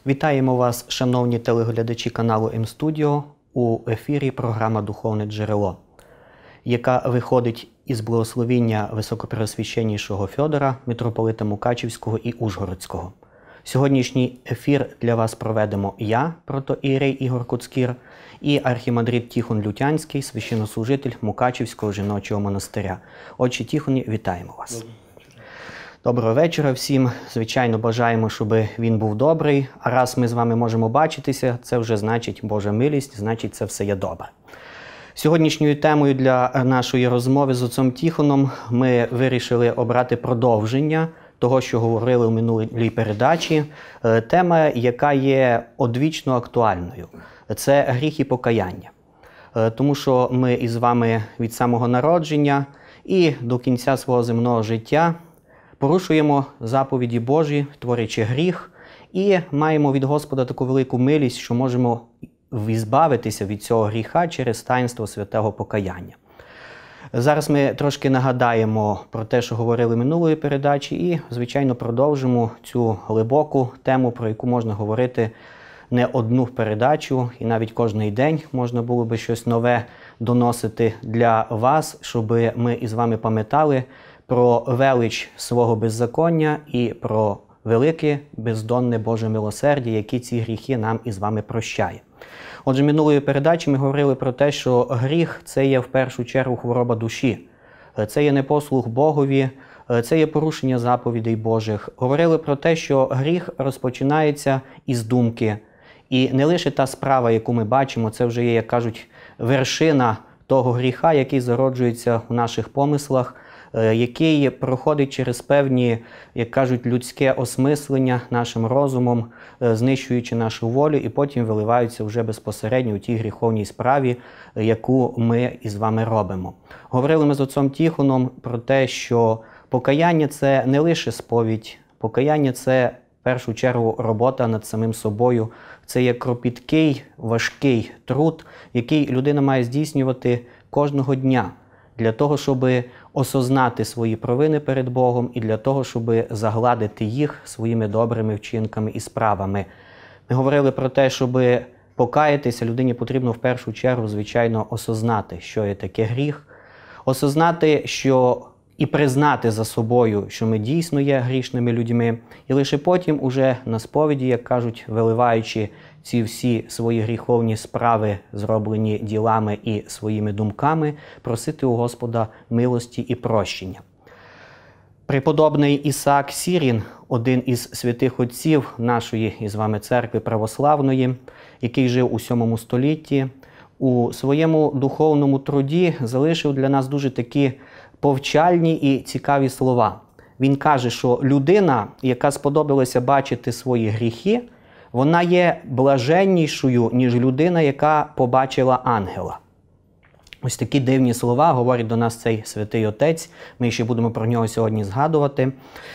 Вітаємо вас, шановні телеглядачі каналу М-Студіо, у ефірі програма «Духовне джерело», яка виходить із благословіння Високопреосвященнішого Фьодора, митрополита Мукачівського і Ужгородського. Сьогоднішній ефір для вас проведемо я, протоієрей Ігор Коцкір, і архімандрит Тіхон Лютянський, священнослужитель Мукачівського жіночого монастиря. Отче Тіхоні, вітаємо вас. Доброго вечора всім. Звичайно, бажаємо, щоб він був добрий. А раз ми з вами можемо бачитися, це вже значить Божа милість, значить це все є добре. Сьогоднішньою темою для нашої розмови з отцом Тіхоном ми вирішили обрати продовження того, що говорили в минулій передачі. Тема, яка є одвічно актуальною. Це гріх і покаяння. Тому що ми із вами від самого народження і до кінця свого земного життя порушуємо заповіді Божі, творячи гріх, і маємо від Господа таку велику милість, що можемо відбавитися від цього гріха через таїнство святого покаяння. Зараз ми трошки нагадаємо про те, що говорили минулої передачі, і, звичайно, продовжимо цю глибоку тему, про яку можна говорити не одну передачу, і навіть кожний день можна було би щось нове доносити для вас, щоб ми із вами пам'ятали про велич свого беззаконня і про велике бездонне Боже милосердя, які ці гріхи нам із вами прощає. Отже, минулої передачі ми говорили про те, що гріх – це є в першу чергу хвороба душі. Це є непослух Богові, це є порушення заповідей Божих. Говорили про те, що гріх розпочинається із думки. І не лише та справа, яку ми бачимо, це вже є, як кажуть, вершина того гріха, який зароджується у наших помислах, який проходить через певні, як кажуть, людське осмислення нашим розумом, знищуючи нашу волю, і потім виливаються вже безпосередньо у тій гріховній справі, яку ми із вами робимо. Говорили ми з отцом Тіхоном про те, що покаяння – це не лише сповідь, покаяння – це в першу чергу робота над самим собою, це є кропіткий, важкий труд, який людина має здійснювати кожного дня, для того, щоб осознати свої провини перед Богом і для того, щоб загладити їх своїми добрими вчинками і справами. Ми говорили про те, щоб покаятися, людині потрібно в першу чергу, звичайно, осознати, що є таке гріх, осознати, що і признати за собою, що ми дійсно є грішними людьми, і лише потім уже на сповіді, як кажуть, виливаючи ці всі свої гріховні справи, зроблені ділами і своїми думками, просити у Господа милості і прощення. Преподобний Ісаак Сірін, один із святих отців нашої із вами церкви православної, який жив у 7 столітті, у своєму духовному труді залишив для нас дуже такі повчальні і цікаві слова. Він каже, що людина, яка сподобалася бачити свої гріхи, вона є блаженнішою, ніж людина, яка побачила ангела. Ось такі дивні слова говорить до нас цей святий отець. Ми ще будемо про нього сьогодні згадувати.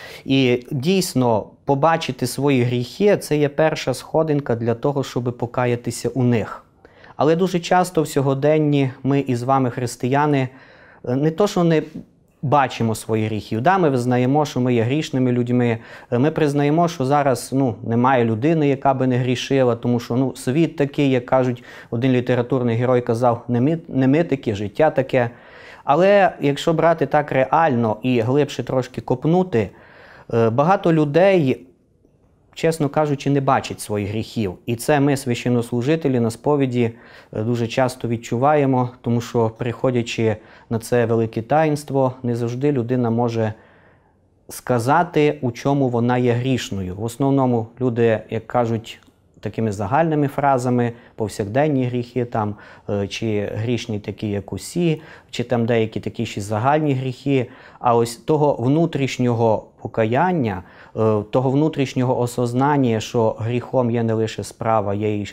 І дійсно, побачити свої гріхи – це є перша сходинка для того, щоб покаятися у них. Але дуже часто в сьогоденні ми із вами, християни, не то, що не бачимо свої гріхів. Да, ми визнаємо, що ми є грішними людьми. Ми признаємо, що зараз немає людини, яка би не грішила, тому що світ такий, як кажуть, один літературний герой казав, не ми такі, життя таке. Але якщо брати так реально і глибше трошки копнути, багато людей, чесно кажучи, не бачать своїх гріхів. І це ми, священнослужителі, на сповіді дуже часто відчуваємо, тому що, приходячи на це велике таїнство, не завжди людина може сказати, у чому вона є грішною. В основному люди, як кажуть, такими загальними фразами, повсякденні гріхи, чи грішні такі, як усі, чи там деякі такі ще загальні гріхи. А ось того внутрішнього покаяння, того внутрішнього осознання, що гріхом є не лише справа,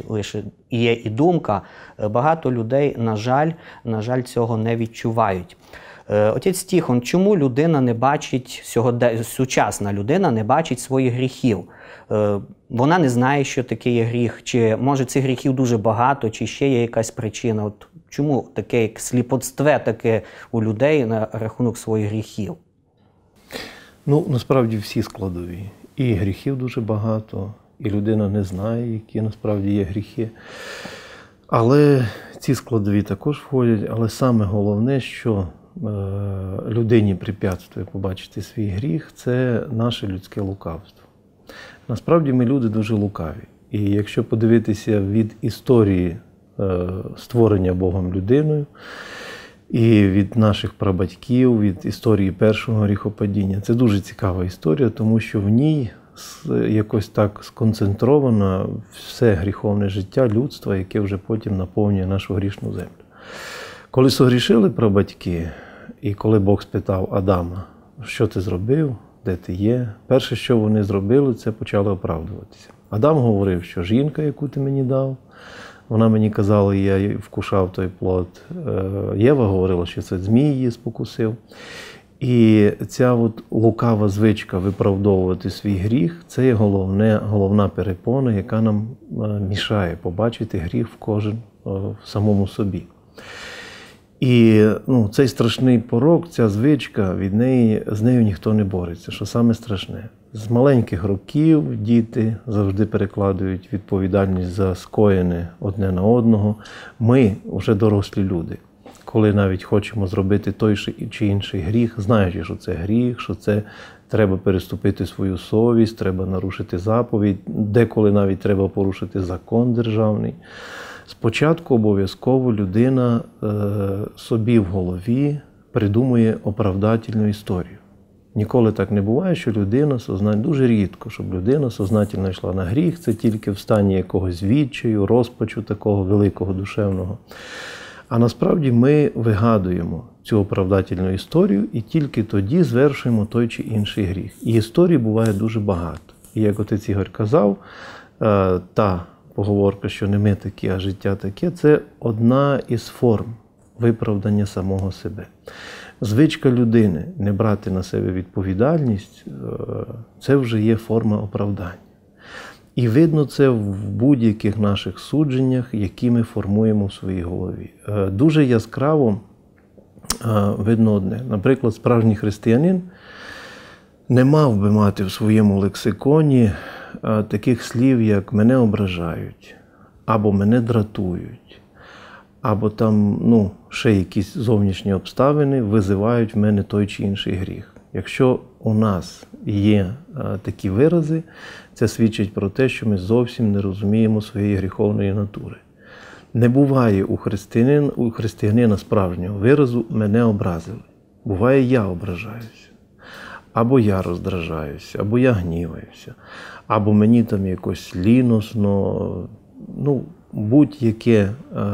є і думка, багато людей, на жаль, цього не відчувають. Отець Тіхон, чому людина не бачить, сучасна людина не бачить своїх гріхів? Вона не знає, що таке є гріх, чи може цих гріхів дуже багато, чи ще є якась причина. От чому таке сліпоцтве таке у людей на рахунок своїх гріхів? Насправді всі складові. І гріхів дуже багато, і людина не знає, які насправді є гріхи. Але ці складові також входять, але саме головне, що людині препятствує побачити свій гріх, це наше людське лукавство. Насправді ми люди дуже лукаві. І якщо подивитися від історії створення Богом людиною, і від наших прабатьків, від історії першого гріхопадіння, це дуже цікава історія, тому що в ній якось так сконцентровано все гріховне життя людства, яке вже потім наповнює нашу грішну землю. Коли согрішили прабатьки, і коли Бог спитав Адама, що ти зробив, де ти є, перше, що вони зробили, це почали оправдуватися. Адам говорив, що жінка, яку ти мені дав, вона мені казала, я вкушав той плод. Єва говорила, що це змій її спокусив. І ця от лукава звичка виправдовувати свій гріх – це є головна перепона, яка нам мішає побачити гріх в самому собі. І цей страшний порок, ця звичка, з нею ніхто не бореться, що саме страшне. З маленьких років діти завжди перекладають відповідальність за скоєне одне на одного. Ми вже дорослі люди. Коли навіть хочемо зробити той чи інший гріх, знаючи, що це гріх, що це треба переступити свою совість, треба нарушити заповідь, деколи навіть треба порушити закон державний. Спочатку обов'язково людина собі в голові придумує оправдательну історію. Ніколи так не буває, що людина дуже рідко, щоб людина сознательно йшла на гріх, це тільки в стані якогось відчаю, розпачу такого великого душевного. А насправді ми вигадуємо цю оправдательну історію і тільки тоді звершуємо той чи інший гріх. І історій буває дуже багато. І як отець Ігор казав, та поговорка, що не ми такі, а життя таке, це одна із форм виправдання самого себе. Звичка людини не брати на себе відповідальність – це вже є форма оправдання. І видно це в будь-яких наших судженнях, які ми формуємо в своїй голові. Дуже яскраво видно одне. Наприклад, справжній християнин не мав би мати в своєму лексиконі таких слів, як «мене ображають», або «мене дратують», або там, ще якісь зовнішні обставини визивають в мене той чи інший гріх. Якщо у нас є такі вирази, це свідчить про те, що ми зовсім не розуміємо своєї гріховної натури. Не буває у християнина справжнього виразу «мене образили». Буває «я ображаюся», або «я роздражаюся», або «я гніваюся», або «мені там якось ліносно». Будь-яке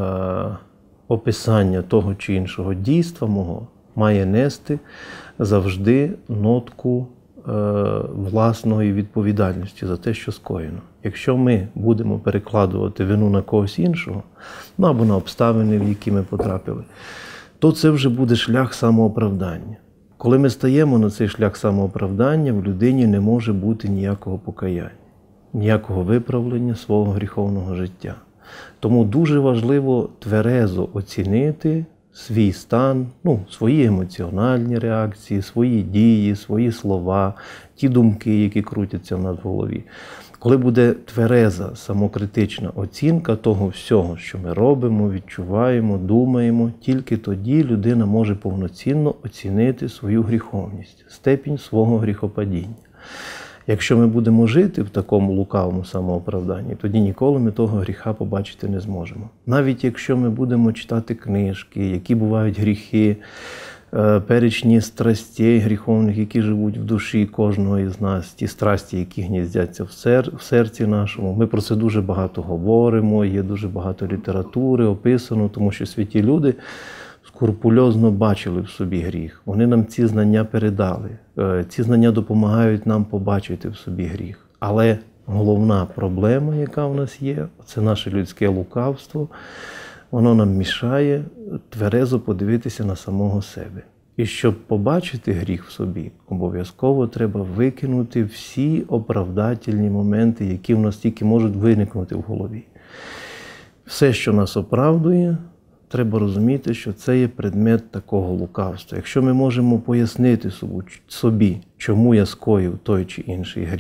описання того чи іншого дійства мого має нести завжди нотку власної відповідальності за те, що скоєно. Якщо ми будемо перекладувати вину на когось іншого, або на обставини, в які ми потрапили, то це вже буде шлях самооправдання. Коли ми стаємо на цей шлях самооправдання, в людині не може бути ніякого покаяння, ніякого виправлення свого гріховного життя. Тому дуже важливо тверезо оцінити свій стан, свої емоціональні реакції, свої дії, свої слова, ті думки, які крутяться в нас в голові. Коли буде твереза, самокритична оцінка того всього, що ми робимо, відчуваємо, думаємо, тільки тоді людина може повноцінно оцінити свою гріховність, степінь свого гріхопадіння. Якщо ми будемо жити в такому лукавому самооправданні, тоді ніколи ми того гріха побачити не зможемо. Навіть якщо ми будемо читати книжки, які бувають гріхи, перечні страстей гріховних, які живуть в душі кожного із нас, ті страсті, які гніздяться в серці нашому, ми про це дуже багато говоримо, є дуже багато літератури описано, тому що святі люди скрупульозно бачили в собі гріх. Вони нам ці знання передали. Ці знання допомагають нам побачити в собі гріх. Але головна проблема, яка в нас є, це наше людське лукавство. Воно нам мішає тверезо подивитися на самого себе. І щоб побачити гріх в собі, обов'язково треба викинути всі оправдательні моменти, які в нас тільки можуть виникнути в голові. Все, що нас оправдує, треба розуміти, що це є предмет такого лукавства. Якщо ми можемо пояснити собі, чому я скоїв той чи інший гріх,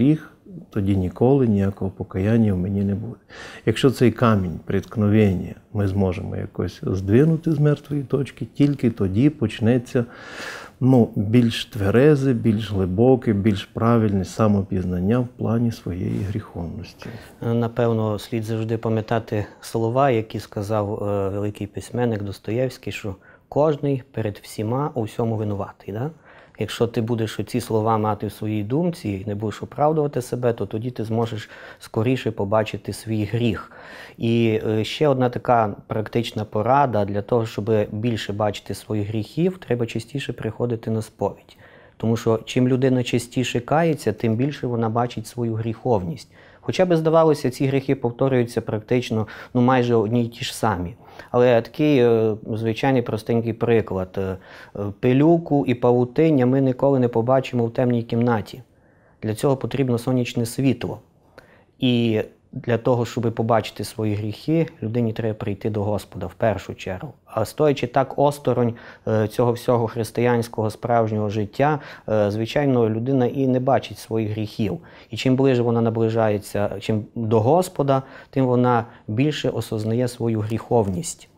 тоді ніколи ніякого покаяння в мені не буде. Якщо цей камінь преткновення ми зможемо якось здвинути з мертвої точки, тільки тоді почнеться більш тверезе, більш глибоке, більш правильне самопізнання в плані своєї гріховності. Напевно, слід завжди пам'ятати слова, які сказав великий письменник Достоєвський, що кожний перед всіма у всьому винуватий. Да? Якщо ти будеш ці слова мати в своїй думці і не будеш оправдувати себе, то тоді ти зможеш скоріше побачити свій гріх. І ще одна така практична порада: для того, щоб більше бачити своїх гріхів, треба частіше приходити на сповідь. Тому що чим людина частіше кається, тим більше вона бачить свою гріховність. Хоча б, здавалося, ці гріхи повторюються практично майже одні й ті ж самі. Але такий звичайний простенький приклад. Пилюку і павутиння ми ніколи не побачимо в темній кімнаті. Для цього потрібно сонячне світло. І для того, щоб побачити свої гріхи, людині треба прийти до Господа в першу чергу. А стоячи так осторонь цього всього християнського справжнього життя, звичайно, людина і не бачить своїх гріхів. І чим ближче вона наближається до Господа, тим вона більше осознає свою гріховність.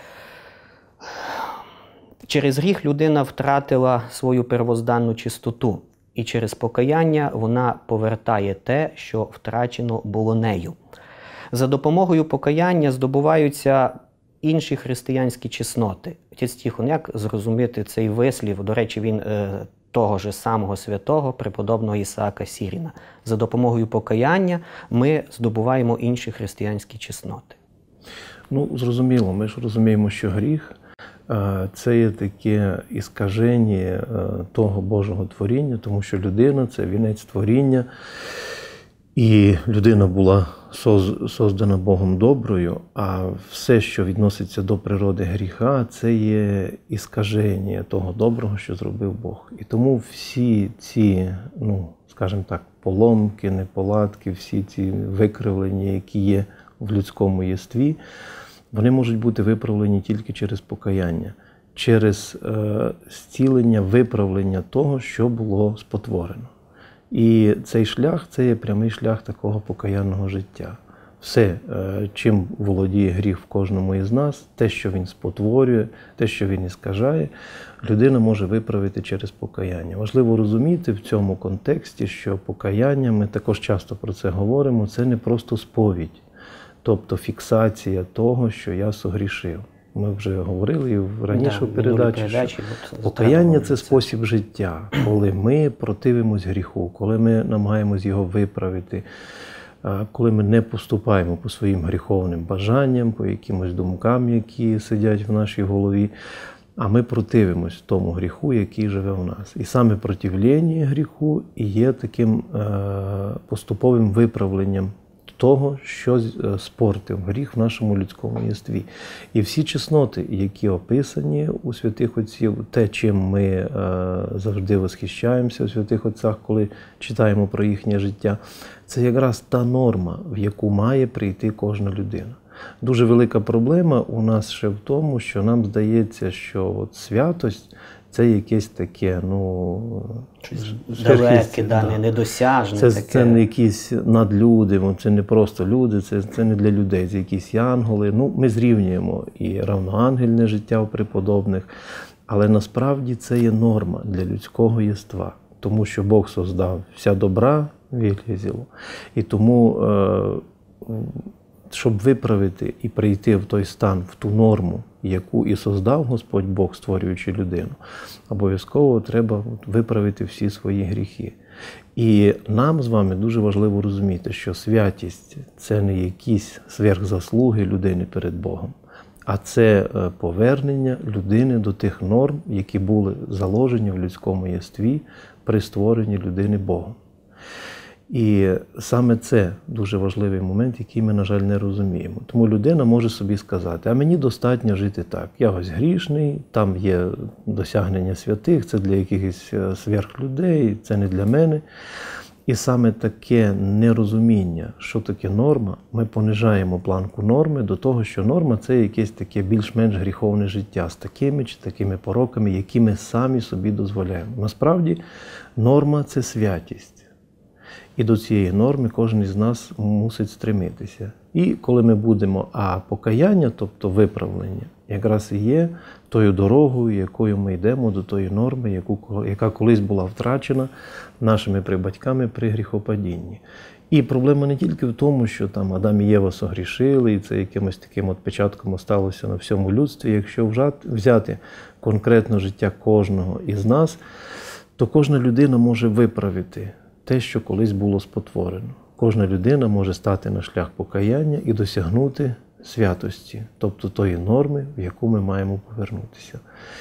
Через гріх людина втратила свою первозданну чистоту. І через покаяння вона повертає те, що втрачено було нею. За допомогою покаяння здобуваються інші християнські чесноти. Отець Тихон, як зрозуміти цей вислів? До речі, він того ж самого святого, преподобного Ісаака Сіріна. За допомогою покаяння ми здобуваємо інші християнські чесноти. Зрозуміло, ми ж розуміємо, що гріх – це є таке іскаження того Божого творіння, тому що людина – це вінець творіння, і людина була создана Богом доброю, а все, що відноситься до природи гріха, це є іскаження того доброго, що зробив Бог. І тому всі ці, скажімо так, поломки, неполадки, всі ці викривлення, які є в людському єстві, вони можуть бути виправлені тільки через покаяння, через зцілення, виправлення того, що було спотворено. І цей шлях – це є прямий шлях такого покаянного життя. Все, чим володіє гріх в кожному із нас, те, що він спотворює, те, що він іскажає, людина може виправити через покаяння. Важливо розуміти в цьому контексті, що покаяння, ми також часто про це говоримо, це не просто сповідь. Тобто фіксація того, що я согрішив. Ми вже говорили раніше в передачі, що покаяння – це спосіб життя, коли ми противимось гріху, коли ми намагаємось його виправити, коли ми не поступаємо по своїм гріховним бажанням, по якимось думкам, які сидять в нашій голові, а ми противимось тому гріху, який живе в нас. І саме противлення гріху і є таким поступовим виправленням того, що спортив гріх в нашому людському єстві. І всі чесноти, які описані у святих отців, те, чим ми завжди восхищаємося у святих отцях, коли читаємо про їхнє життя, це якраз та норма, в яку має прийти кожна людина. Дуже велика проблема у нас ще в тому, що нам здається, що святость – це якесь таке, далеке, недосяжне. Це не якісь надлюди, це не просто люди, це не для людей, це якісь янголи. Ми зрівнюємо і равноангельне життя у преподобних, але насправді це є норма для людського єства, тому що Бог создав вся добра вільгізіло. І тому, щоб виправити і прийти в той стан, в ту норму, яку і создав Господь Бог, створюючи людину, обов'язково треба виправити всі свої гріхи. І нам з вами дуже важливо розуміти, що святість – це не якісь сверхзаслуги людини перед Богом, а це повернення людини до тих норм, які були заложені в людському єстві при створенні людини Богом. І саме це дуже важливий момент, який ми, на жаль, не розуміємо. Тому людина може собі сказати, а мені достатньо жити так. Я ось грішний, там є досягнення святих, це для якихось сверхлюдей, це не для мене. І саме таке нерозуміння, що таке норма, ми понижаємо планку норми до того, що норма – це якесь таке більш-менш гріховне життя з такими чи такими пороками, які ми самі собі дозволяємо. Насправді, норма – це святість. І до цієї норми кожен із нас мусить стремитися. І коли ми будемо, а покаяння, тобто виправлення, якраз і є тою дорогою, якою ми йдемо до тої норми, яка колись була втрачена нашими прабатьками при гріхопадінні. І проблема не тільки в тому, що там Адам і Єва согрішили, і це якимось таким отпечатком осталося на всьому людстві. Якщо взяти конкретно життя кожного із нас, то кожна людина може виправити те, що колись було спотворено. Кожна людина може стати на шлях покаяння і досягнути святості, тобто тої норми, в яку ми маємо повернутися.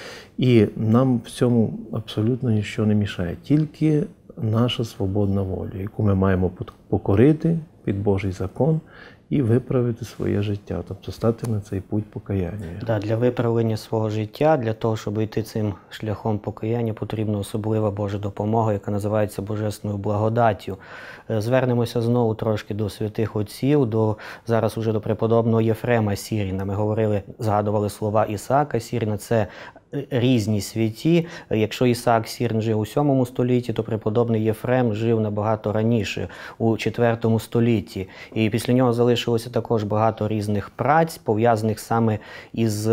І нам в цьому абсолютно нічого не мішає, тільки наша свободна воля, яку ми маємо покорити під Божий закон і виправити своє життя, тобто стати на цей путь покаяння. Для виправлення свого життя, для того, щоб йти цим шляхом покаяння, потрібна особлива Божа допомога, яка називається Божественною благодаттю. Звернемося знову трошки до святих отців, зараз уже до преподобного Єфрема Сіріна. Ми згадували слова Ісаака Сіріна, це різні святі. Якщо Ісаак Сірин жив у 7 столітті, то преподобний Єфрем жив набагато раніше, у 4 столітті. І після нього залишилося також багато різних праць, пов'язаних саме із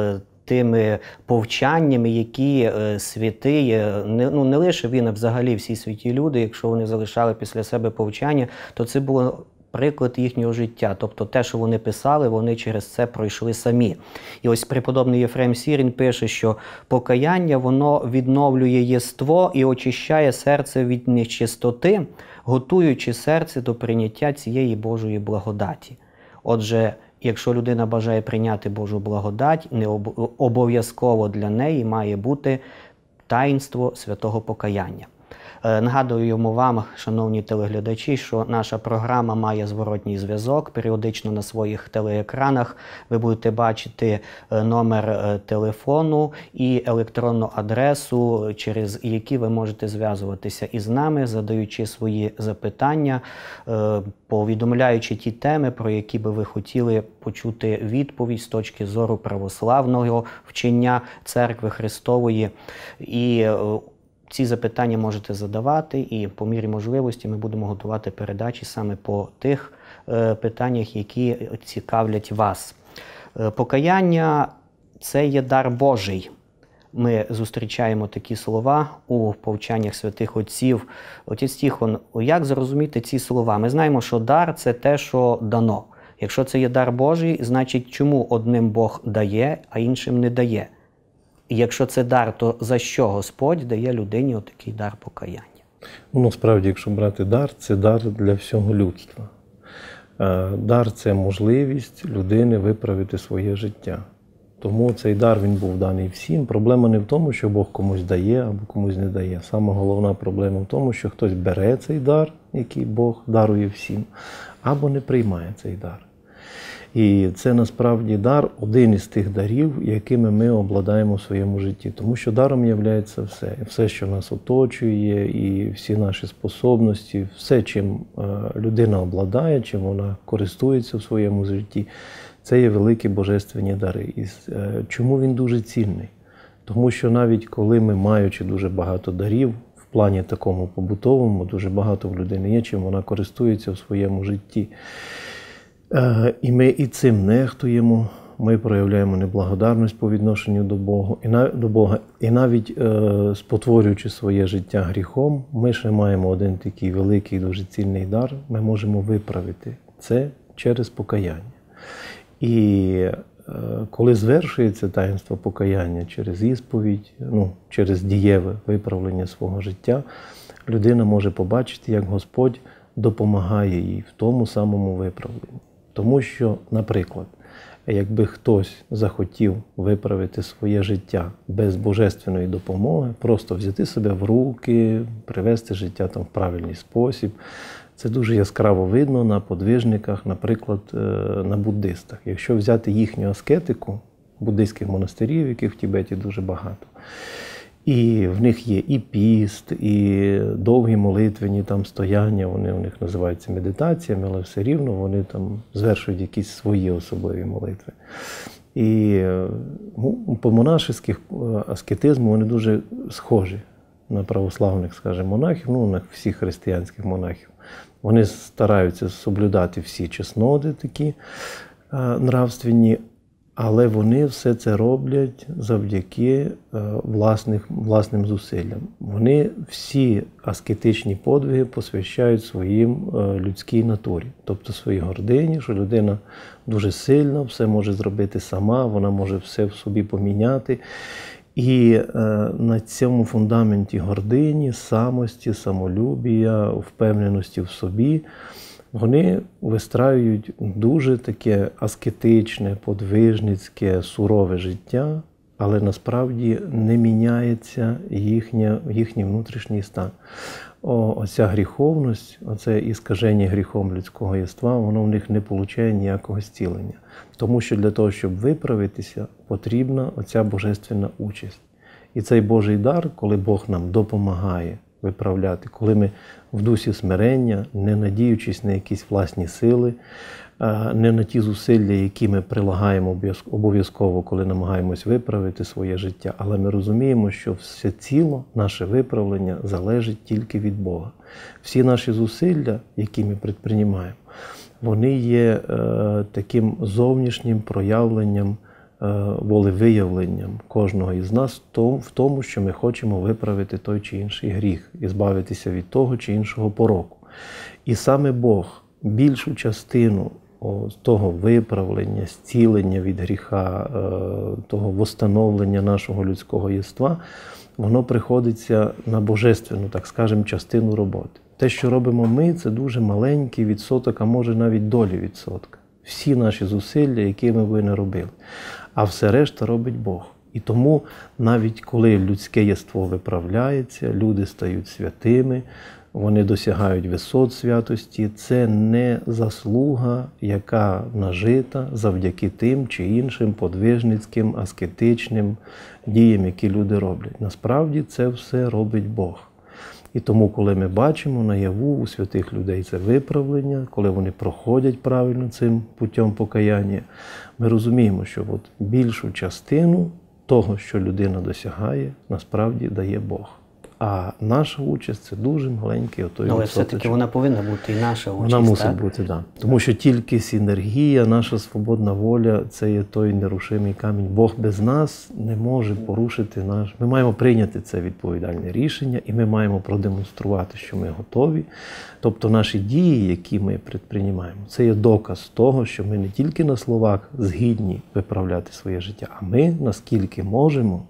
тими повчаннями, які святий, не лише він, а взагалі всі святі люди, якщо вони залишали після себе повчання, то це було приклад їхнього життя. Тобто те, що вони писали, вони через це пройшли самі. І ось преподобний Єфрем Сірін пише, що покаяння, воно відновлює єство і очищає серце від нечистоти, готуючи серце до прийняття цієї Божої благодаті. Отже, якщо людина бажає прийняти Божу благодать, не обов'язково для неї має бути таїнство святого покаяння. Нагадуємо вам, шановні телеглядачі, що наша програма має зворотній зв'язок. Періодично на своїх телеекранах ви будете бачити номер телефону і електронну адресу, через які ви можете зв'язуватися із нами, задаючи свої запитання, повідомляючи ті теми, про які би ви хотіли почути відповідь з точки зору православного вчення Церкви Христової. І ці запитання можете задавати, і по мірі можливості ми будемо готувати передачі саме по тих питаннях, які цікавлять вас. Покаяння – це є дар Божий. Ми зустрічаємо такі слова у повчаннях святих отців. Отець Тихон, як зрозуміти ці слова? Ми знаємо, що дар – це те, що дано. Якщо це є дар Божий, значить чому одним Бог дає, а іншим не дає? І якщо це дар, то за що Господь дає людині отакий дар покаяння? Насправді, якщо брати дар, це дар для всього людства. Дар – це можливість людини виправити своє життя. Тому цей дар, він був даний всім. Проблема не в тому, що Бог комусь дає або комусь не дає. Саме головна проблема в тому, що хтось бере цей дар, який Бог дарує всім, або не приймає цей дар. І це насправді дар, один із тих дарів, якими ми обладаємо в своєму житті. Тому що даром є все. Все, що нас оточує, і всі наші способності, все, чим людина обладає, чим вона користується в своєму житті, це є великі божественні дари. І чому він дуже цінний? Тому що навіть коли ми, маючи дуже багато дарів, в плані такому побутовому, дуже багато в людини є, чим вона користується в своєму житті. І ми і цим нехтуємо, ми проявляємо неблагодарність по відношенню до Бога. І навіть спотворюючи своє життя гріхом, ми ще маємо один такий великий, дуже цінний дар, ми можемо виправити це через покаяння. І коли звершується таїнство покаяння через ісповідь, через дієве виправлення свого життя, людина може побачити, як Господь допомагає їй в тому самому виправленні. Тому що, наприклад, якби хтось захотів виправити своє життя без божественної допомоги, просто взяти себе в руки, привести життя в правильний спосіб, це дуже яскраво видно на подвижниках, наприклад, на буддистах. Якщо взяти їхню аскетику буддистських монастирів, яких в Тібеті дуже багато, і в них є і піст, і довгі молитвені стояння, вони у них називаються медитаціями, але все рівно вони там звершують якісь свої особливі молитви. І по монашеських аскетизму вони дуже схожі. на православних, скажімо, монахів, ну, на всіх християнських монахів. Вони стараються соблюдати всі чесноти такі нравственні, але вони все це роблять завдяки власним зусиллям. Вони всі аскетичні подвиги посвящають своїм людській натурі, тобто своїй гордині, що людина дуже сильна, все може зробити сама, вона може все в собі поміняти. І на цьому фундаменті гордині, самості, самолюбія, впевненості в собі вони вистраюють дуже таке аскетичне, подвижницьке, сурове життя, але насправді не міняється їхній внутрішній стан. Оця гріховність, оце іскаження гріхом людського єства, воно в них не получає ніякого зцілення. Тому що для того, щоб виправитися, потрібна оця божественна участь. І цей Божий дар, коли Бог нам допомагає виправляти, коли ми в дусі смирення, не надіючись на якісь власні сили, не на ті зусилля, які ми прилагаємо обов'язково, коли намагаємось виправити своє життя, але ми розуміємо, що все ціло, наше виправлення залежить тільки від Бога. Всі наші зусилля, які ми предприймаємо, вони є таким зовнішнім проявленням, волевиявленням кожного із нас в тому, що ми хочемо виправити той чи інший гріх і збавитися від того чи іншого пороку. І саме Бог більшу частину того виправлення, зцілення від гріха, того восстановлення нашого людського єства, воно приходиться на божественну, так скажемо, частину роботи. Те, що робимо ми, це дуже маленький відсоток, а може навіть долі відсотка. Всі наші зусилля, які ми би не робили. А все решта робить Бог. І тому навіть коли людське єство виправляється, люди стають святими, вони досягають висот святості, це не заслуга, яка нажита завдяки тим чи іншим подвижницьким, аскетичним діям, які люди роблять. Насправді це все робить Бог. І тому, коли ми бачимо наяву у святих людей це виправлення, коли вони проходять правильно цим путем покаяння, ми розуміємо, що більшу частину того, що людина досягає, насправді дає Бог. А наша участь – це дуже маленький отой відсоток. Але все-таки вона повинна бути і наша участь, вона мусить бути, так. Тому що тільки синергія, наша свободна воля – це є той нерушимий камінь. Бог без нас не може порушити наш. Ми маємо прийняти це відповідальне рішення і ми маємо продемонструвати, що ми готові. Тобто наші дії, які ми предприймаємо, це є доказ того, що ми не тільки на словах згідні виправляти своє життя, а ми, наскільки можемо,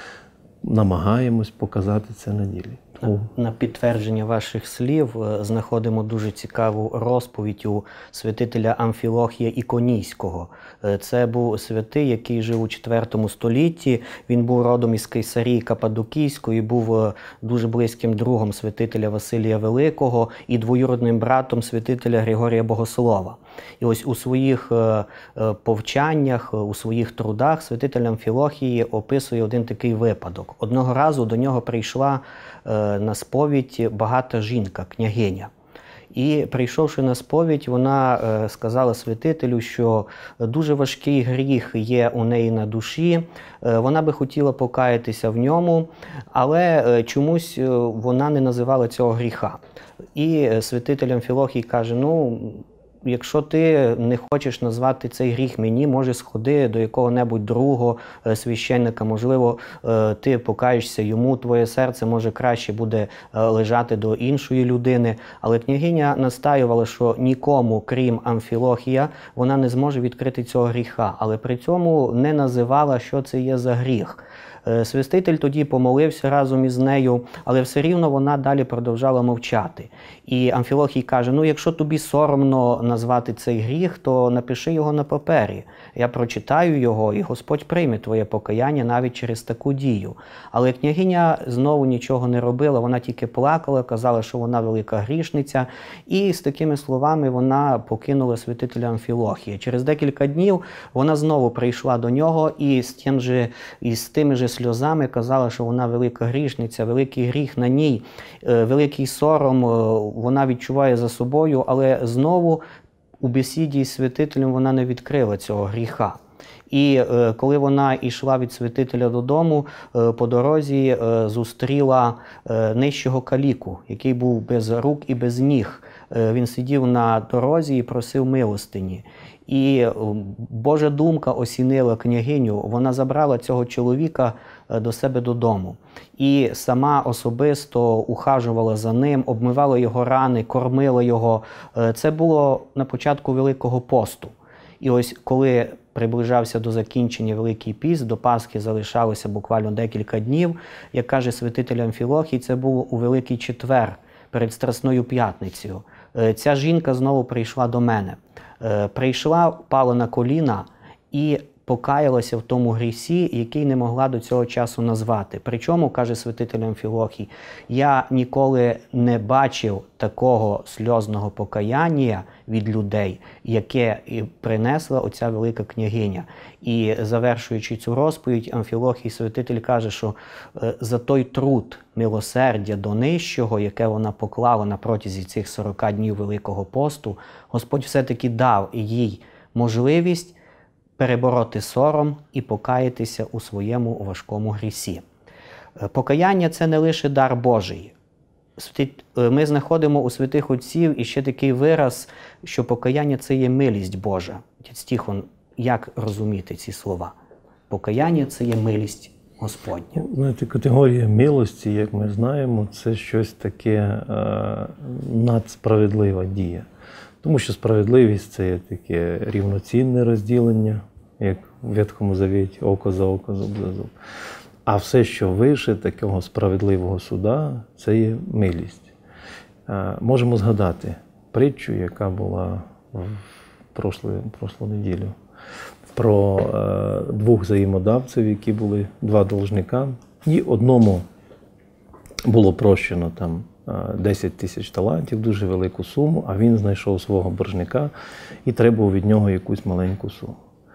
намагаємось показати це на ділі. На підтвердження ваших слів знаходимо дуже цікаву розповідь у святителя Амфілохія Іконійського. Це був святий, який жив у IV столітті. Він був родом із Кайсарії Каппадокійської, був дуже близьким другом святителя Василія Великого і двоюродним братом святителя Григорія Богослова. І ось у своїх повчаннях, у своїх трудах святитель Амфілохій описує один такий випадок. Одного разу до нього прийшла на сповідь багата жінка, княгиня. І прийшовши на сповідь, вона сказала святителю, що дуже важкий гріх є у неї на душі, вона би хотіла покаятися в ньому, але чомусь вона не називала цього гріха. І святитель Амфілохій каже, якщо ти не хочеш назвати цей гріх мені, може сходи до якого-небудь другого священника, можливо, ти покаєшся йому, твоє серце може краще буде лежати до іншої людини. Але княгиня настаювала, що нікому, крім Амфілохія, вона не зможе відкрити цього гріха, але при цьому не називала, що це є за гріх. Святитель тоді помолився разом із нею, але все рівно вона далі продовжала мовчати. І Амфілохій каже, якщо тобі соромно назвати цей гріх, то напиши його на папері. Я прочитаю його, і Господь прийме твоє покаяння навіть через таку дію. Але княгиня знову нічого не робила, вона тільки плакала, казала, що вона велика грішниця. І з такими словами вона покинула святителя Амфілохія. Через декілька днів вона знову прийшла до нього і з тими же сльозами казала, що вона велика грішниця, великий гріх на ній, великий сором вона відчуває за собою, але знову у бесіді з святителем вона не відкрила цього гріха. І коли вона йшла від святителя додому, по дорозі зустріла нищого каліку, який був без рук і без ніг. Він сидів на дорозі і просив милостині. І Божа думка осінила княгиню, вона забрала цього чоловіка до себе додому. І сама особисто ухажувала за ним, обмивала його рани, кормила його. Це було на початку Великого посту. І ось коли приближався до закінчення Великий піст, до Пасхи залишалося буквально декілька днів, як каже святитель Амфілохій, це було у Великий четвер, перед Страсною п'ятницею. Ця жінка знову прийшла до мене. Прийшла, впала на коліна і покаялася в тому грісі, який не могла до цього часу назвати. Причому, каже святитель Амфілохій, я ніколи не бачив такого сльозного покаяння від людей, яке принесла оця велика княгиня. І завершуючи цю розповідь, Амфілохій святитель каже, що за той труд милосердя до нижчого, яке вона поклала на протязі цих 40 днів Великого посту, Господь все-таки дав їй можливість перебороти сором і покаятися у своєму важкому грісі. Покаяння – це не лише дар Божий. Ми знаходимо у святих отців іще такий вираз, що покаяння – це є милість Божа. Отець Тихон, як розуміти ці слова? Покаяння – це є милість Господня. Знаєте, категорія милості, як ми знаємо, це щось таке надсправедлива дія. Тому що справедливість – це є таке рівноцінне розділення, як в Ветхому Завіті, око за око, зуб за зуб. А все, що вище такого справедливого суда, це є милість. Можемо згадати притчу, яка була в прошлу неділю, про двох взаємодавців, які були два должника. І одному було прощено там 10 тисяч талантів, дуже велику суму, а він знайшов свого боржника і требував від нього якусь маленьку суму.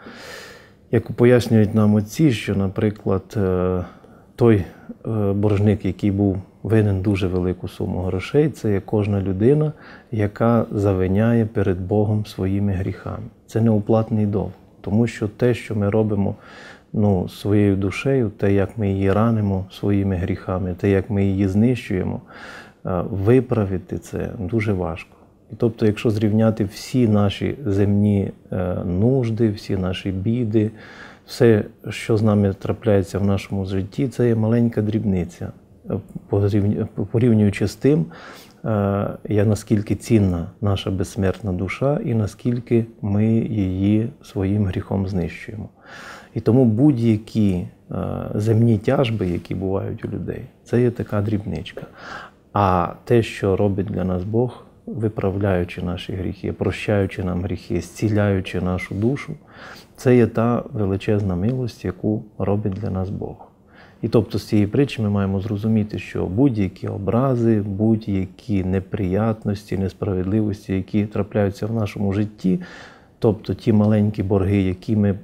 Як пояснюють нам отці, що, наприклад, той боржник, який був винен дуже велику суму грошей, це є кожна людина, яка завиняє перед Богом своїми гріхами. Це неоплатний долг, тому що те, що ми робимо своєю душею, те, як ми її ранимо своїми гріхами, те, як ми її знищуємо, виправити це дуже важко. І тобто, якщо зрівняти всі наші земні нужди, всі наші біди, все, що з нами трапляється в нашому житті, це є маленька дрібниця. Порівнюючи з тим, наскільки цінна наша безсмертна душа і наскільки ми її своїм гріхом знищуємо. І тому будь-які земні тяжби, які бувають у людей, це є така дрібничка. А те, що робить для нас Бог, виправляючи наші гріхи, прощаючи нам гріхи, зціляючи нашу душу, це є та величезна милость, яку робить для нас Бог. І тобто з цієї притчі ми маємо зрозуміти, що будь-які образи, будь-які неприятності, несправедливості, які трапляються в нашому житті, тобто ті маленькі борги,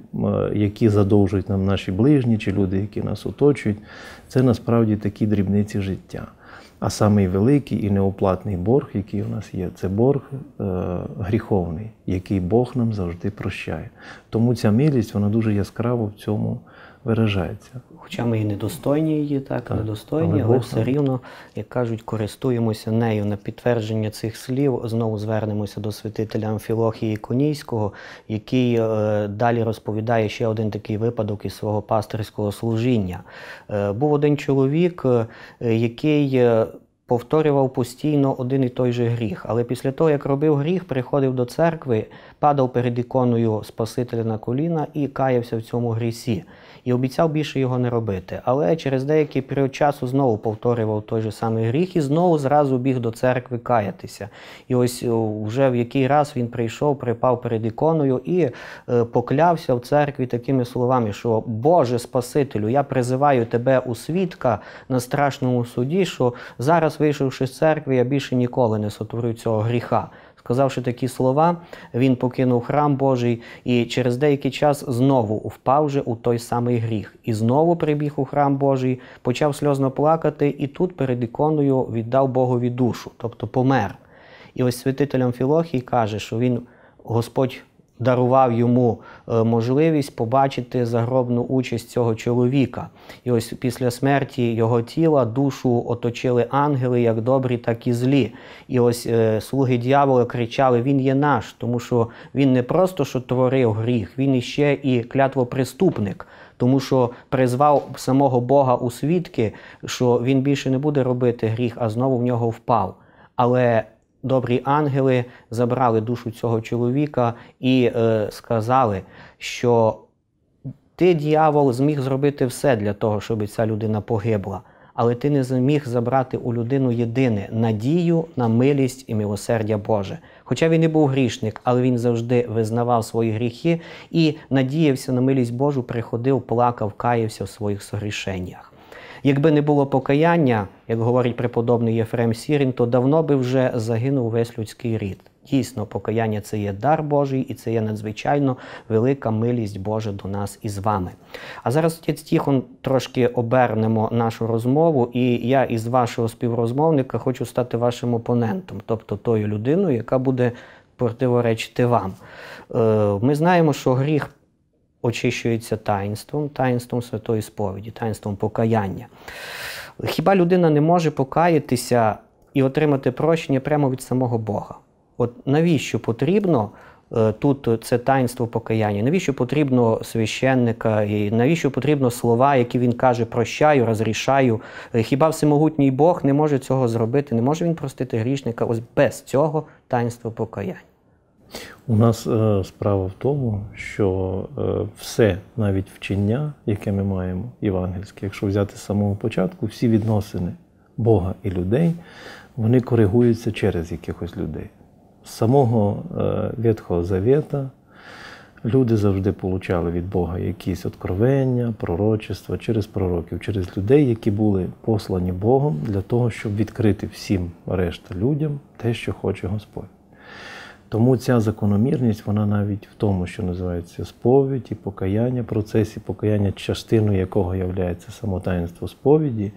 які задовжують нам наші ближні чи люди, які нас оточують, це насправді такі дрібниці життя. А самий великий і неоплатний борг, який у нас є, це борг гріховний, який Бог нам завжди прощає. Тому ця милість, вона дуже яскраво в цьому виражається. Хоча ми і недостойні її, недостойні, але все рівно, як кажуть, користуємося нею. На підтвердження цих слів знову звернемося до святителя Амфілохії Конійського, який далі розповідає ще один такий випадок із свого пастирського служіння. Був один чоловік, який повторював постійно один і той же гріх. Але після того, як робив гріх, приходив до церкви, падав перед іконою Спасителя на коліна і каявся в цьому грісі. І обіцяв більше його не робити. Але через деякий період часу знову повторював той же самий гріх і знову зразу біг до церкви каятися. І ось вже в який раз він прийшов, припав перед іконою і поклявся в церкві такими словами, що «Боже Спасителю, я призиваю тебе у свідка на страшному суді, що зараз, вийшовши з церкви, я більше ніколи не сотворю цього гріха». Сказавши такі слова, він покинув храм Божий і через деякий час знову впав вже у той самий гріх. І знову прибіг у храм Божий, почав сльозно плакати і тут перед іконою віддав Богові душу, тобто помер. І ось святитель Амфілохій каже, що Господь дарував йому можливість побачити загробну участь цього чоловіка. І ось після смерті його тіла душу оточили ангели, як добрі, так і злі. І ось слуги дьявола кричали: «Він є наш», тому що він не просто що творив гріх, він іще і клятвопреступник, тому що призвав самого Бога у свідки, що він більше не буде робити гріх, а знову в нього впав. Але добрі ангели забрали душу цього чоловіка і сказали, що ти, дьявол, зміг зробити все для того, щоб ця людина погибла, але ти не зміг забрати у людину єдине – надію на милість і милосердя Боже. Хоча він і був грішник, але він завжди визнавав свої гріхи і надіявся на милість Божу, приходив, плакав, каявся в своїх согрішеннях. Якби не було покаяння, як говорить преподобний Єфрем Сірин, то давно би вже загинув весь людський рід. Дійсно, покаяння – це є дар Божий, і це є надзвичайно велика милість Божа до нас із вами. А зараз, отець Тихон, трошки обернемо нашу розмову, і я із вашого співрозмовника хочу стати вашим опонентом, тобто тою людиною, яка буде противоречити вам. Ми знаємо, що гріх очищується таїнством святої сповіді, таїнством покаяння. Хіба людина не може покаятися і отримати прощення прямо від самого Бога? От навіщо потрібно тут це таїнство покаяння? Навіщо потрібно священника? І навіщо потрібно слова, які він каже: «Прощаю, розрішаю»? Хіба всемогутній Бог не може цього зробити? Не може він простити грішника ось без цього таїнства покаяння? У нас справа в тому, що все, навіть вчення, яке ми маємо, євангельське, якщо взяти з самого початку, всі відносини Бога і людей, вони коригуються через якихось людей. З самого Ветхого Завета люди завжди получали від Бога якісь откровення, пророчества через пророків, через людей, які були послані Богом для того, щоб відкрити всім решта людям те, що хоче Господь. Тому ця закономірність, вона навіть в тому, що називається сповідь і покаяння, процесі покаяння, частиною якого є само таїнство сповіді,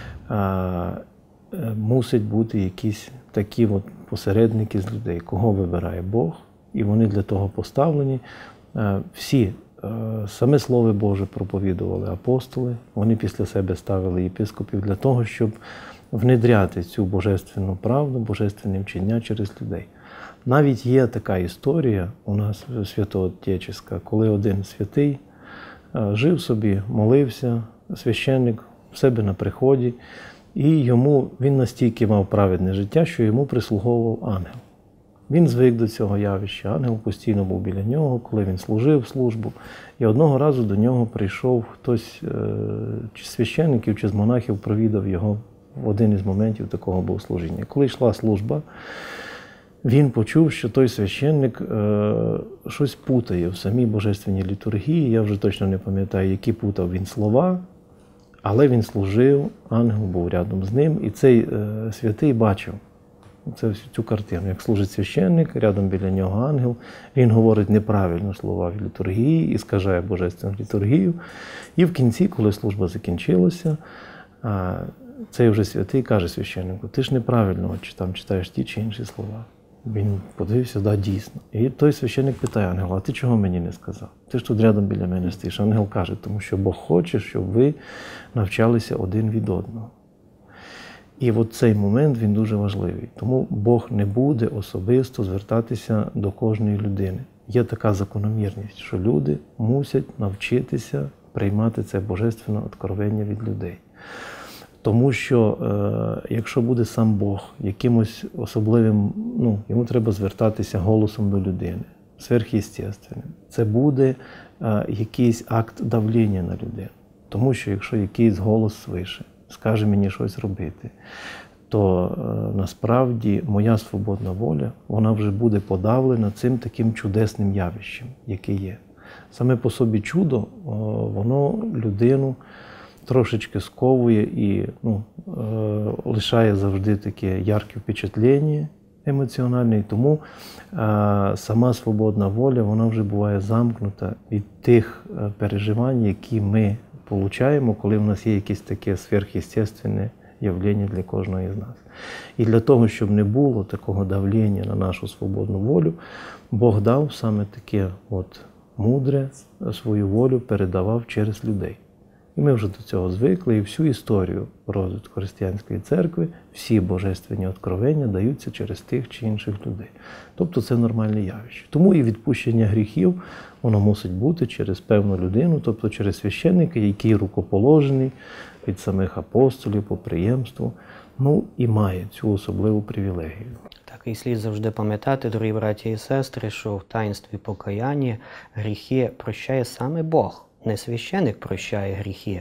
мусить бути якісь такі от посередники з людей, кого вибирає Бог, і вони для того поставлені. Всі саме Слово Боже проповідували апостоли, вони після себе ставили єпископів для того, щоб внедряти цю божественну правду, божественне вчення через людей. Навіть є така історія у нас святоотечеська, коли один святий жив собі, молився, священник в себе на приході, і він настільки мав праведне життя, що йому прислуговував ангел. Він звик до цього явища, ангел постійно був біля нього, коли він служив службу. І одного разу до нього прийшов хтось, чи з священників, чи з монахів, провідав його в один із моментів такого богослужіння. Коли йшла служба, він почув, що той священник щось путає в самій божественній літургії. Я вже точно не пам'ятаю, які путав він слова, але він служив, ангел був рядом з ним, і цей святий бачив цю картину. Як служить священник, рядом біля нього ангел, він говорить неправильно слова в літургії і скажає божественну літургію. І в кінці, коли служба закінчилася, цей вже святий каже священнику: «Ти ж неправильно там читаєш ті чи інші слова». Він подивився: «Да, дійсно». І той священник питає ангела: «А ти чого мені не сказав? Ти ж тут рядом біля мене стоїш». Ангел каже: «Тому що Бог хоче, щоб ви навчалися один від одного». І от цей момент, він дуже важливий. Тому Бог не буде особисто звертатися до кожної людини. Є така закономірність, що люди мусять навчитися приймати це божественне откровення від людей. Тому що, якщо буде сам Бог якимось особливим, йому треба звертатися голосом до людини, сверхъестественним. Це буде якийсь акт давлення на людину. Тому що якщо якийсь голос свише скаже мені щось робити, то насправді моя свободна воля, вона вже буде подавлена цим таким чудесним явищем, яке є. Саме по собі чудо, воно людину трошечки сковує і лишає завжди таке ярке впечатлення емоціональне. І тому сама свободна воля, вона вже буває замкнута від тих переживань, які ми получаємо, коли в нас є якесь таке сверхъестественне явлення для кожного із нас. І для того, щоб не було такого давлення на нашу свободну волю, Бог дав саме таке мудре свою волю передавав через людей. І ми вже до цього звикли, і всю історію розвитку християнської церкви, всі божественні откровення даються через тих чи інших людей. Тобто це нормальне явище. Тому і відпущення гріхів, воно мусить бути через певну людину, тобто через священника, який рукоположений від самих апостолів по преємству, і має цю особливу привілегію. Так, і слід завжди пам'ятати, дорогі браті і сестри, що в таїнстві покаяння гріхи прощає саме Бог. Не священик прощає гріхи,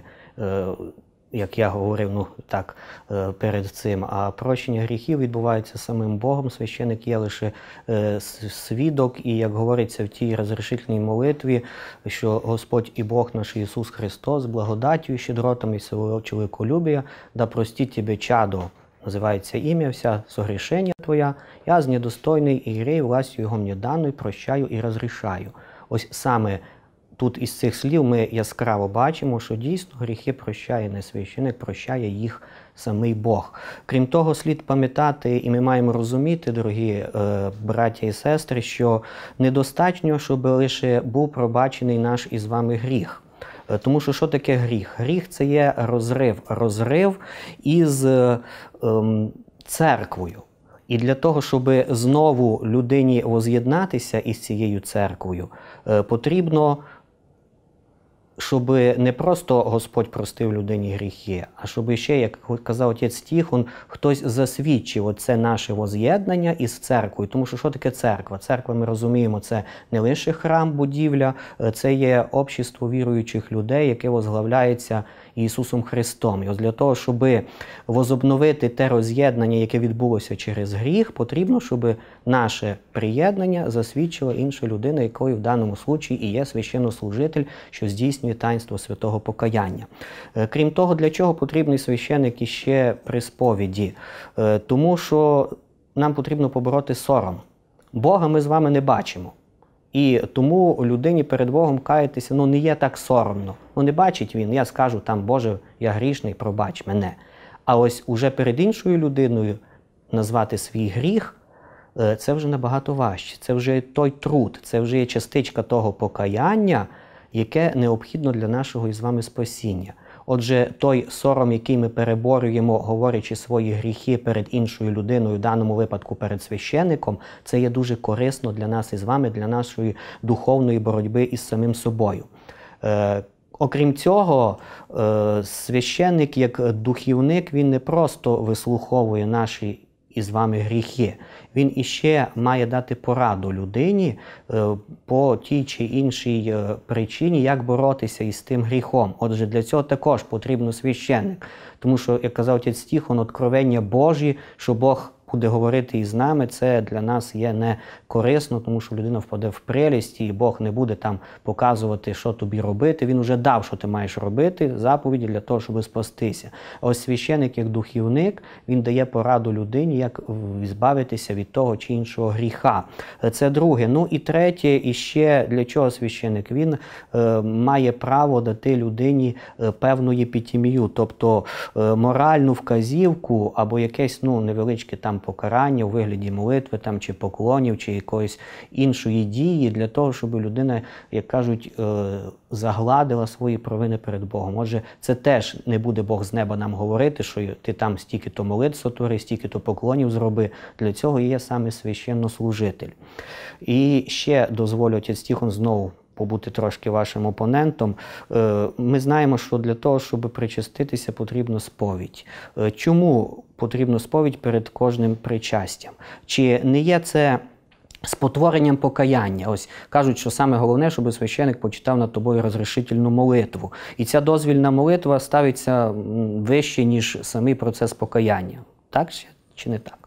як я говорив перед цим, а прощення гріхів відбувається самим Богом. Священик є лише свідок, і, як говориться в тій розрішительній молитві, що Господь і Бог наш Ісус Христос, благодаттю і щедротами своего чоловіколюбія, да простить тебе, чадо, називається ім'я, вся согрішення твоя, я з недостойний і грей властю Його мені даною прощаю і розрішаю. Ось саме тут із цих слів ми яскраво бачимо, що дійсно гріхи прощає не священик, прощає їх самий Бог. Крім того, слід пам'ятати, і ми маємо розуміти, дорогі браття і сестри, що недостатньо, щоб лише був пробачений наш із вами гріх. Тому що таке гріх? Гріх – це є розрив із церквою. І для того, щоб знову людині воз'єднатися із цією церквою, потрібно, щоб не просто Господь простив людині гріхи, а щоб ще, як казав отець Тихон, хтось засвідчив оце наше воз'єднання із церквою. Тому що таке церква? Церква, ми розуміємо, це не лише храм, будівля, це є общество віруючих людей, яке возглавляється Ісусом Христом. І ось для того, щоб возобновити те роз'єднання, яке відбулося через гріх, потрібно, щоб наше приєднання засвідчила інша людина, якою в даному случаї і є священнослужитель, що здійснює таїнство святого покаяння. Крім того, для чого потрібний священик іще при сповіді? Тому що нам потрібно побороти сором. Бога ми з вами не бачимо. І тому людині перед Богом каятися не є так соромно. Не бачить він, я скажу Боже, я грішний, пробач мене. А ось уже перед іншою людиною назвати свій гріх, це вже набагато важче. Це вже той труд, це вже є частичка того покаяння, яке необхідно для нашого із вами спасіння. Отже, той сором, який ми переборюємо, говорячи свої гріхи перед іншою людиною, в даному випадку перед священником, це є дуже корисно для нас із вами, для нашої духовної боротьби із самим собою. Окрім цього, священник як духівник, він не просто вислуховує наші із вами гріхи. Він іще має дати пораду людині по тій чи іншій причині, як боротися із тим гріхом. Отже, для цього також потрібен священник. Тому що, як казав отець Тихон, откровення Божі, що Бог буде говорити із нами, це для нас є не корисно, тому що людина впаде в прелість, і Бог не буде показувати, що тобі робити. Він вже дав, що ти маєш робити, заповіді для того, щоб спастися. А ось священик, як духівник, він дає пораду людині, як збавитися від того чи іншого гріха. Це друге. І третє, і ще для чого священик? Він має право дати людині певну єпітемію, тобто моральну вказівку або якесь невеличке покарання у вигляді молитви чи поклонів, чи якоїсь іншої дії для того, щоб людина, як кажуть, загладила свої провини перед Богом. Отже, це теж не буде Бог з неба нам говорити, що ти стільки-то молитв сотвори, стільки-то поклонів зроби. Для цього є саме священнослужитель. І ще дозволю, отець Тихон, знову побути трошки вашим опонентом. Ми знаємо, що для того, щоб причаститися, потрібно сповідь. Чому потрібно сповідь перед кожним причастям? Чи не є це спотворенням покаяння? Ось кажуть, що саме головне, щоб священик почитав над тобою розрішительну молитву. І ця дозвільна молитва ставиться вище, ніж самий процес покаяння. Так чи не так?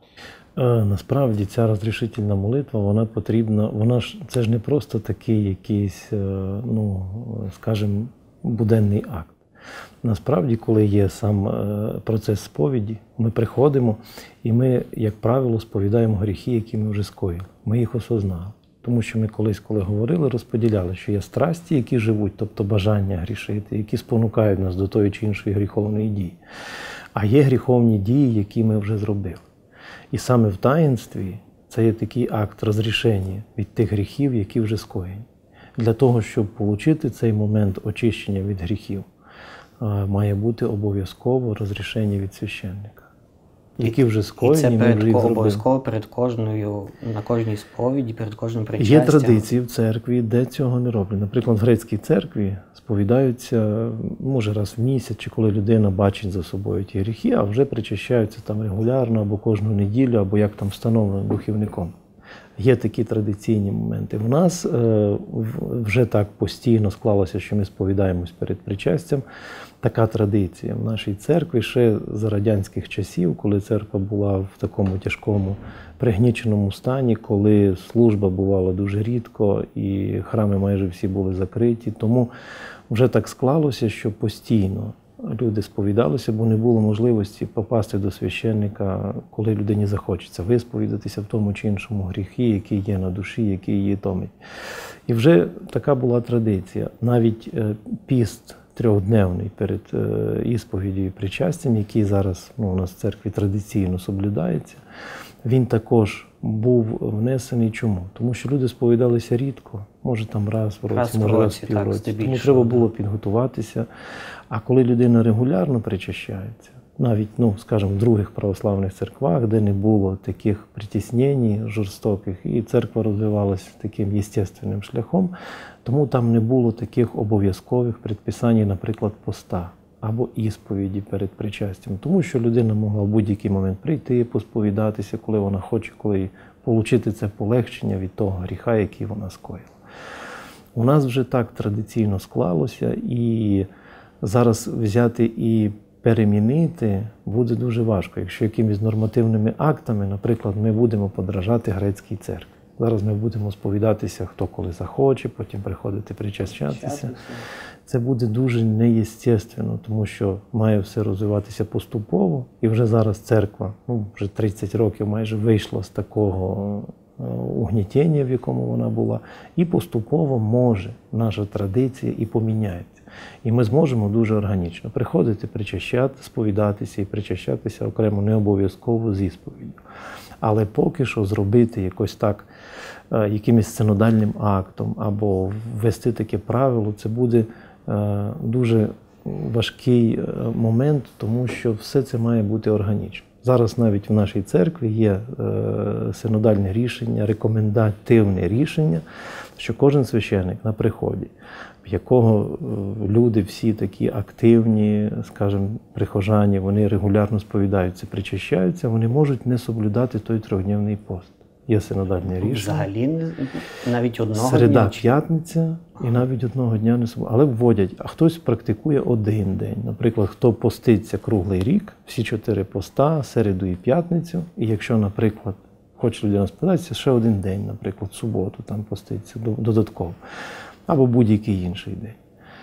Насправді ця розрішительна молитва, вона потрібна, це ж не просто такий якийсь, скажімо, буденний акт. Насправді, коли є сам процес сповіді, ми приходимо і ми, як правило, сповідаємо гріхи, які ми вже скоїли. Ми їх осознали. Тому що ми колись, коли говорили, розподіляли, що є страсті, які живуть, тобто бажання грішити, які спонукають нас до тої чи іншої гріховної дії. А є гріховні дії, які ми вже зробили. І саме в таїнстві це є такий акт розрішення від тих гріхів, які вже скоєні. Для того, щоб отримати цей момент очищення від гріхів, має бути обов'язково розрішення від священника, які вже скоєні, і це ми вже їх зробили. обов'язково перед на кожній сповіді, перед кожним причастям. Є традиції в церкві, де цього не роблять. Наприклад, в грецькій церкві сповідаються, може, раз в місяць, чи коли людина бачить за собою ті гріхи, а вже причащаються там регулярно, або кожну неділю, або як там встановлено духовником. Є такі традиційні моменти. У нас вже так постійно склалося, що ми сповідаємось перед причастям. Така традиція в нашій церкві ще за радянських часів, коли церква була в такому тяжкому, пригніченому стані, коли служба бувала дуже рідко і храми майже всі були закриті. Тому вже так склалося, що постійно люди сповідалися, бо не було можливості попасти до священника, коли людині захочеться висповідатися в тому чи іншому гріхі, який є на душі, який її томить. І вже така була традиція. Навіть піст трьохдневний перед ісповіддю і причастям, який зараз у нас в церкві традиційно соблюдається, він також був внесений. Чому? Тому що люди сповідалися рідко, може там раз в році, може раз в півроці. Тому треба було підготуватися. А коли людина регулярно причащається, навіть, скажімо, в других православних церквах, де не було таких притіснень жорстоких, і церква розвивалася таким естественним шляхом, тому там не було таких обов'язкових предписань, наприклад, поста або ісповіді перед причастям. Тому що людина могла в будь-який момент прийти, посповідатися, коли вона хоче, коли отримати це полегшення від того гріха, який вона скоїла. У нас вже так традиційно склалося, і зараз взяти і перемінити буде дуже важко, якщо якимись нормативними актами, наприклад, ми будемо подражати грецькій церкві. Зараз ми будемо сповідатися, хто коли захоче, потім приходити причащатися. Це буде дуже неєстественно, тому що має все розвиватися поступово. І вже зараз церква, вже 30 років майже вийшла з такого угнітення, в якому вона була. І поступово може наша традиція і поміняється. І ми зможемо дуже органічно приходити, причащати, сповідатися і причащатися окремо, не обов'язково з ісповіддю. Але поки що зробити якось так, якимось синодальним актом або ввести таке правило, це буде дуже важкий момент, тому що все це має бути органічно. Зараз навіть в нашій церкві є синодальне рішення, рекомендативне рішення, що кожен священник на приході, в якого люди всі такі активні, скажімо, прихожані, вони регулярно сповідаються, причащаються, вони можуть не соблюдати той трьохдневний пост. Є синодальне рішення. Взагалі навіть одного Середа, дня? п'ятниця і навіть одного дня не соблюдають. Але вводять, а хтось практикує один день. Наприклад, хто поститься круглий рік, всі 4 поста, середу і п'ятницю. І якщо, наприклад, хоче людина сповідатися, ще один день, наприклад, суботу там поститься додатково. Або будь-який інший день.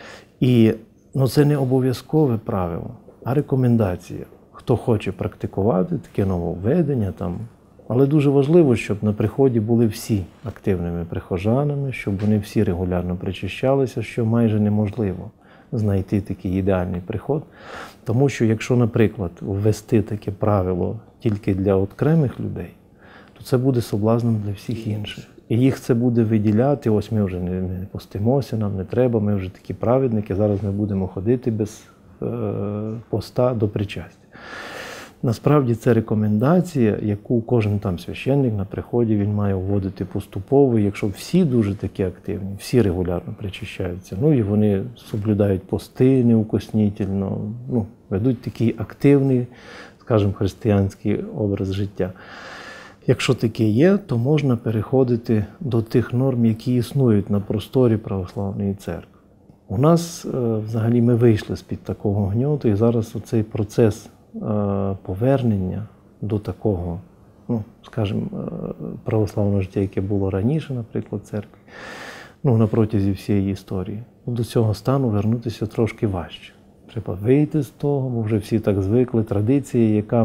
І це не обов'язкове правило, а рекомендація. Хто хоче практикувати таке нововведення, але дуже важливо, щоб на приході були всі активними прихожанами, щоб вони всі регулярно причащалися, що майже неможливо знайти такий ідеальний приход. Тому що якщо, наприклад, ввести таке правило тільки для окремих людей, то це буде соблазном для всіх інших. І їх це буде виділяти, ось ми вже не постимося, нам не треба, ми вже такі праведники, зараз ми будемо ходити без поста до причастя. Насправді це рекомендація, яку кожен священник на приході він має вводити поступово. Якщо всі дуже такі активні, всі регулярно причащаються, і вони соблюдають пости неукоснительно, ведуть такий активний, скажімо, християнський образ життя. Якщо таке є, то можна переходити до тих норм, які існують на просторі православної церкви. У нас взагалі ми вийшли з-під такого гньоту, і зараз оцей процес повернення до такого, скажімо, православного життя, яке було раніше, наприклад, церкви, на протязі всієї історії. До цього стану вернутися трошки важче. Треба вийти з того, бо вже всі так звикли. Традиції, яка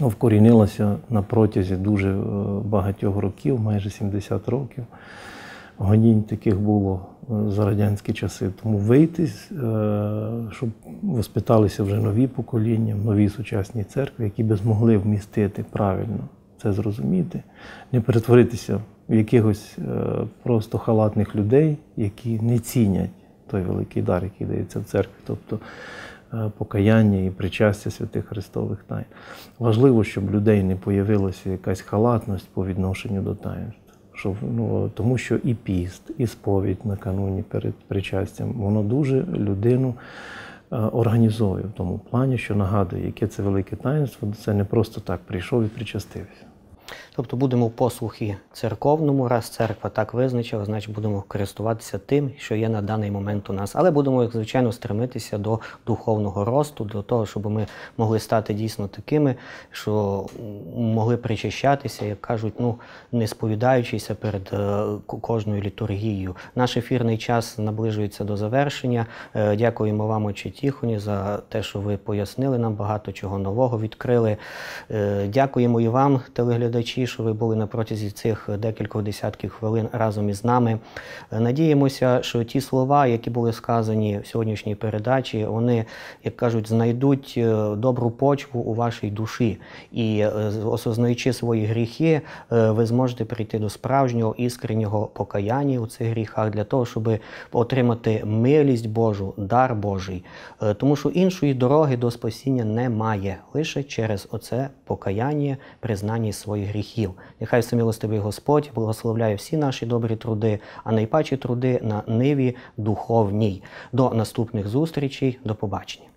вкорінилася на протязі дуже багатьох років, майже 70 років, гонінь таких було за радянські часи. Тому вийти, щоб воспиталися вже нові покоління, нові сучасні церкви, які би змогли вмістити правильно це зрозуміти, не перетворитися в якихось просто халатних людей, які не цінять той великий дар, який дається в церкві, тобто покаяння і причастя святих Христових тайн. Важливо, щоб людей не появилася якась халатність по відношенню до таїнств. Тому що і піст, і сповідь накануні перед причастям, воно дуже людину організує в тому плані, що нагадує, яке це велике таїнство, це не просто так прийшов і причастився. Тобто будемо в послухі церковному, раз церква так визначила, значить будемо користуватися тим, що є на даний момент у нас. Але будемо, як звичайно, стремитися до духовного росту, до того, щоб ми могли стати дійсно такими, що могли причащатися, як кажуть, не сповідаючися перед кожною літургією. Наш ефірний час наближується до завершення. Дякуємо вам, отче Тихоні, за те, що ви пояснили нам багато чого нового, відкрили. Дякуємо і вам, телеглядачі, що ви були на протязі цих декількох десятків хвилин разом із нами. Надіємося, що ті слова, які були сказані в сьогоднішній передачі, вони, як кажуть, знайдуть добру почву у вашій душі. І, осознаючи свої гріхи, ви зможете прийти до справжнього, іскреннього покаяння у цих гріхах, для того, щоб отримати милість Божу, дар Божий. Тому що іншої дороги до спасіння немає, лише через оце покаяння, признання своїх гріхів. Нехай всемилостивий Господь благословляє всі наші добрі труди, а найпаче труди на ниві духовній. До наступних зустрічей, до побачення.